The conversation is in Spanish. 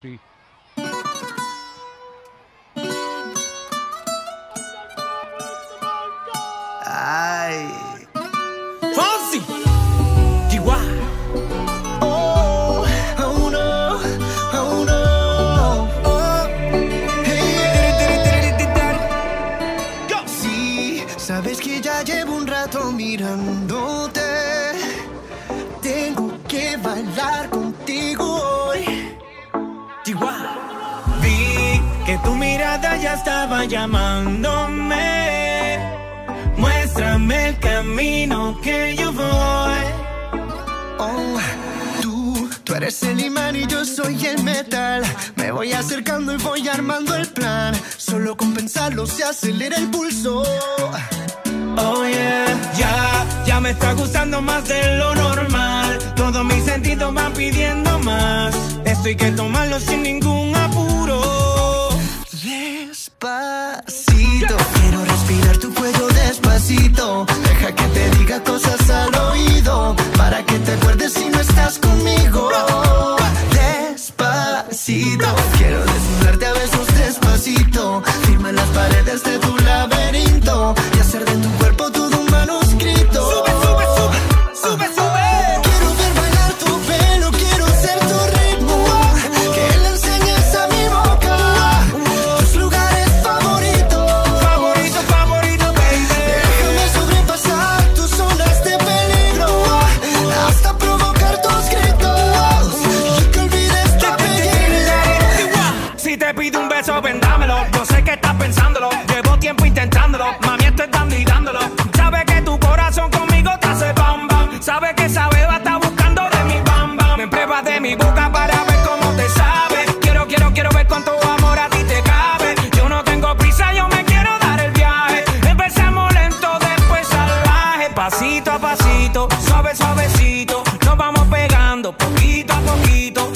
Sí. Ay. Fonsi, Chihuahua. Oh, oh no, oh no. Oh, hey. Sí, sabes que ya llevo un rato mirándote. Tengo que bailar contigo hoy. Chihuahua. Vi que tu mirada ya estaba llamándome. Muéstrame el camino que yo voy. Oh, tú eres el imán y yo soy el metal. Me voy acercando y voy armando el plan. Solo con pensarlo se acelera el pulso. Oh yeah, ya me está gustando más de lo normal. Todos mis sentidos van pidiendo más. Esto hay que tomarlo sin ningún apuro. Despacito, quiero respirar tu cuello despacito. Deja que te diga cosas al oído, para que te acuerdes si no estás conmigo. Despacito, quiero desnudarte a besos despacito. Firma las paredes de tu laberinto y hacer de tu cuerpo todo un manuscrito. Sube, sube, sube, sube, sube. Quiero ver bailar tu pelo, quiero ser tu ritmo. Que le enseñes a mi boca tus lugares favoritos. Favorito, favorito, baby. Déjame sobrepasar tus zonas de peligro, hasta provocar tus gritos y que olvides tu apellido. Si te pido un beso, ven, dámelo. Yo sé que estás pensándolo. Llevo tiempo intentándolo. Mami, estoy dando y dándolo. Sabes que tu corazón conmigo te hace bam bam. Sabes que esa beba está buscando de mi bam bam. Me pruebas de mi boca para ver cómo te sabe. Quiero ver cuánto amor a ti te cabe. Yo no tengo prisa, yo me quiero dar el viaje. Empezamos lento, después salvaje. Pasito a pasito, suave, suavecito. Nos vamos pegando poquito a poquito.